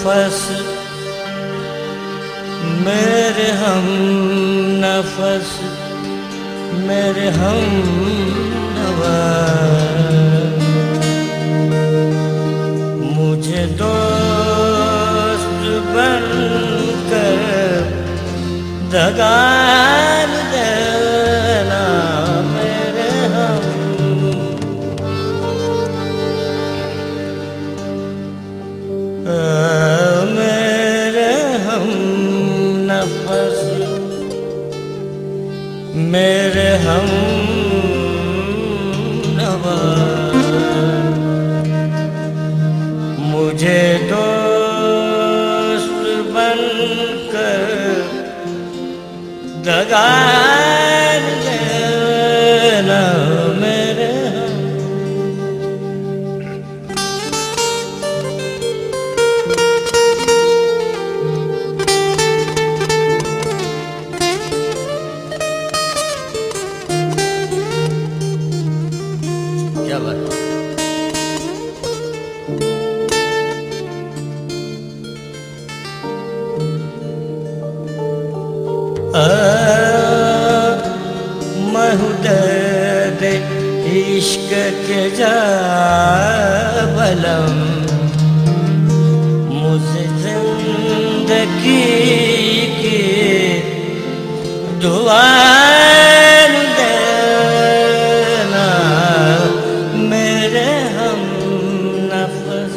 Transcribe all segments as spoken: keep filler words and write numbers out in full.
नफस मेरे हम नफस मेरे हम नवा मुझे दोस्त बनकर दगा न देना मेरे हम मेरे हम नफस मेरे हम नवा मुझे दोस्त बनकर दगा न देना मेरे हम क्या बात महूद इश्क के जाबलम मुझे जिंदगी की दुआ देना मेरे हम नफस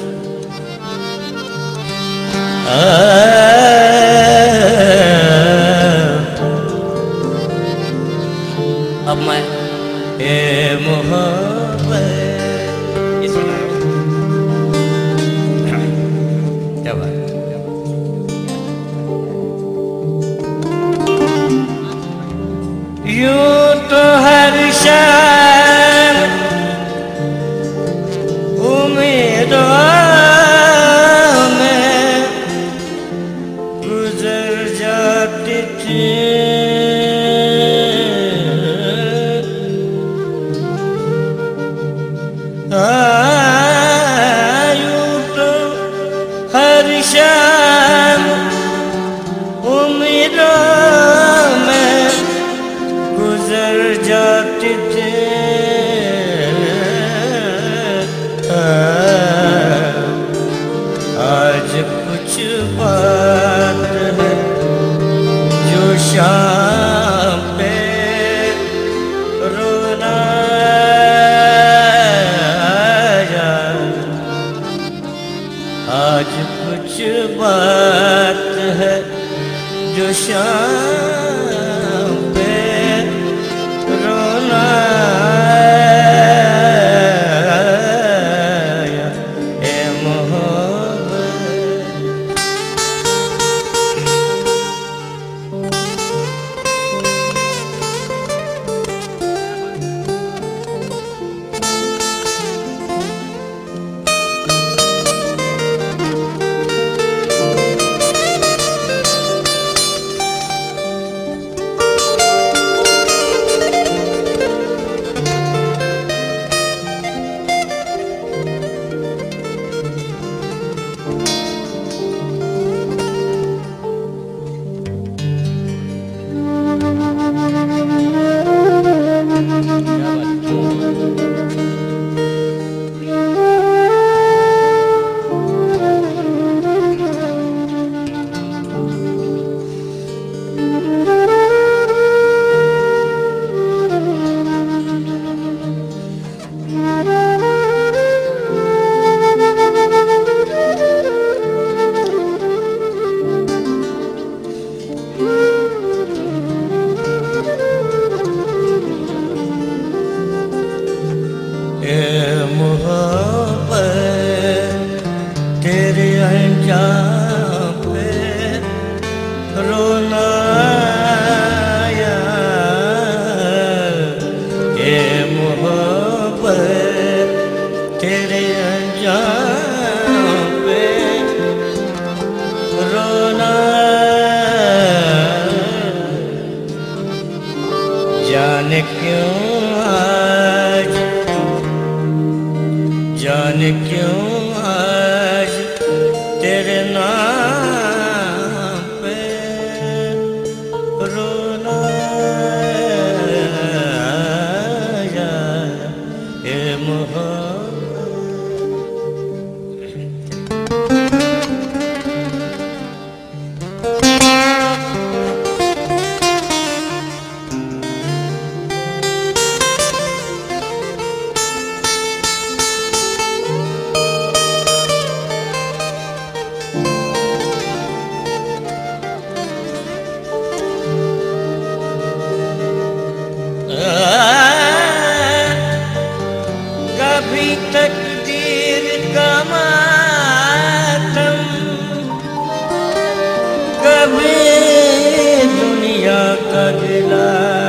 अब मैं ए मोहब्बत इस क्या बात यूं तो हर शाम उम्मीदों में गुजर जाती थी यूं तो हर शाम उम्मीदों में गुजर जाती थी आज कुछ बात है जो शाम पे रोना आज कुछ बात है जो शाम पे रोना ए मोहब्बत तेरे अंजाम पे रोना आया ये मोहब्बत तेरे अंजाम पे रोना जाने क्यों आज जाने क्यों आज तेरे नाम तकदीर का मातम, कभी दुनिया का गिला,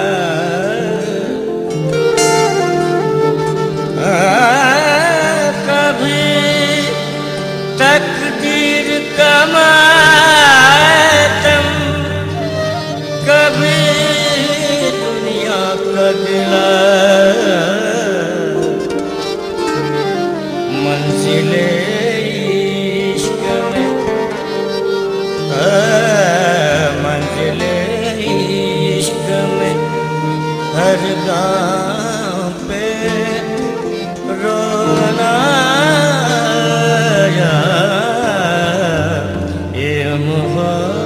कभी तकदीर का मातम, कभी दुनिया का गिला। मंजिले इश्क में, मंजिले इश्क में हर गाँव पे रोना या ये मोहब्बत।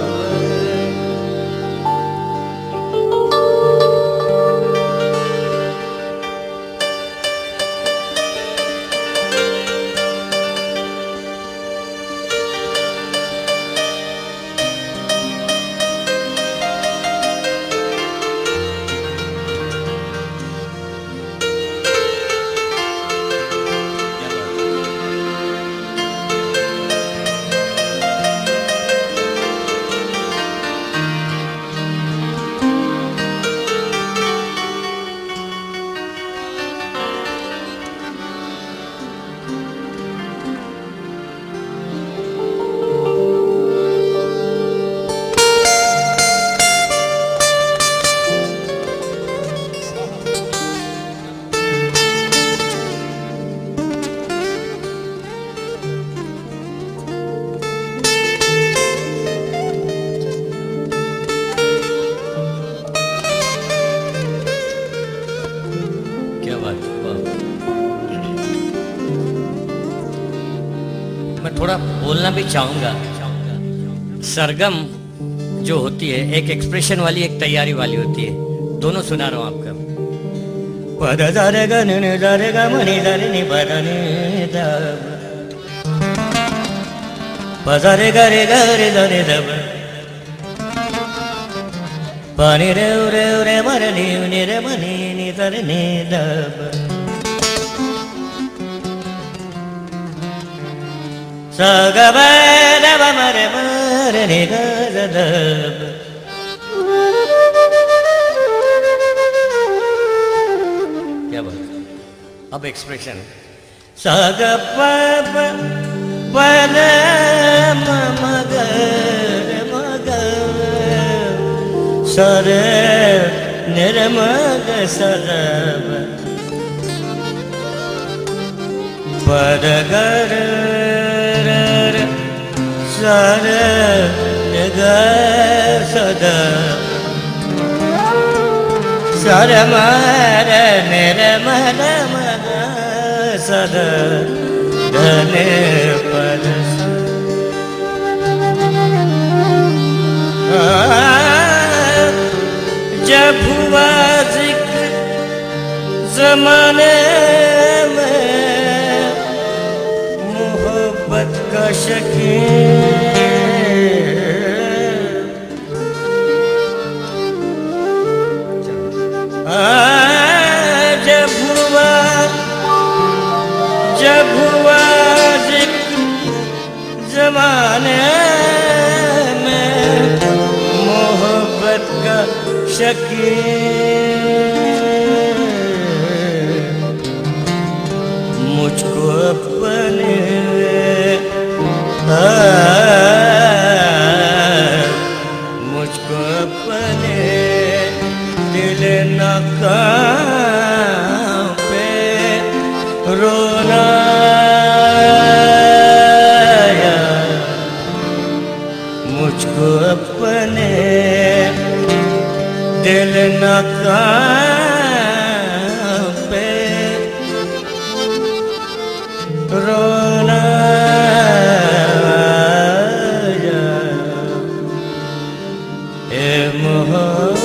मैं थोड़ा बोलना भी चाहूंगा। सरगम जो होती है एक एक्सप्रेशन वाली, एक तैयारी वाली होती है। दोनों सुना रहा हूं आपका। पद दारे गा ने दारे गा मनी दारे नि पदा ने दा, पदारे गा रे गा रे दा रे दा, पानी रे रे रे मरे नि नि रे मनी नि दारे नि दा। सा गा ba da ba ma re ma re ni ga da da। क्या बात। अब एक्सप्रेशन सा गा pa pa pa da ma ma ga re ma ga sa re ni re ma ga sa da pa da ga re sare ga sada sare mare mere mare mare sada dhane pad। जब हुआ जिक्र ज़माने में मोहब्बत का जब हुआ जब हुआ जिक्र ज़माने में मोहब्बत का शकीर, मुझको अपने मुझको अपने दिल नकाम पे रोना या, मुझको अपने दिल नकाम पे रोना या ए मोहब्बत।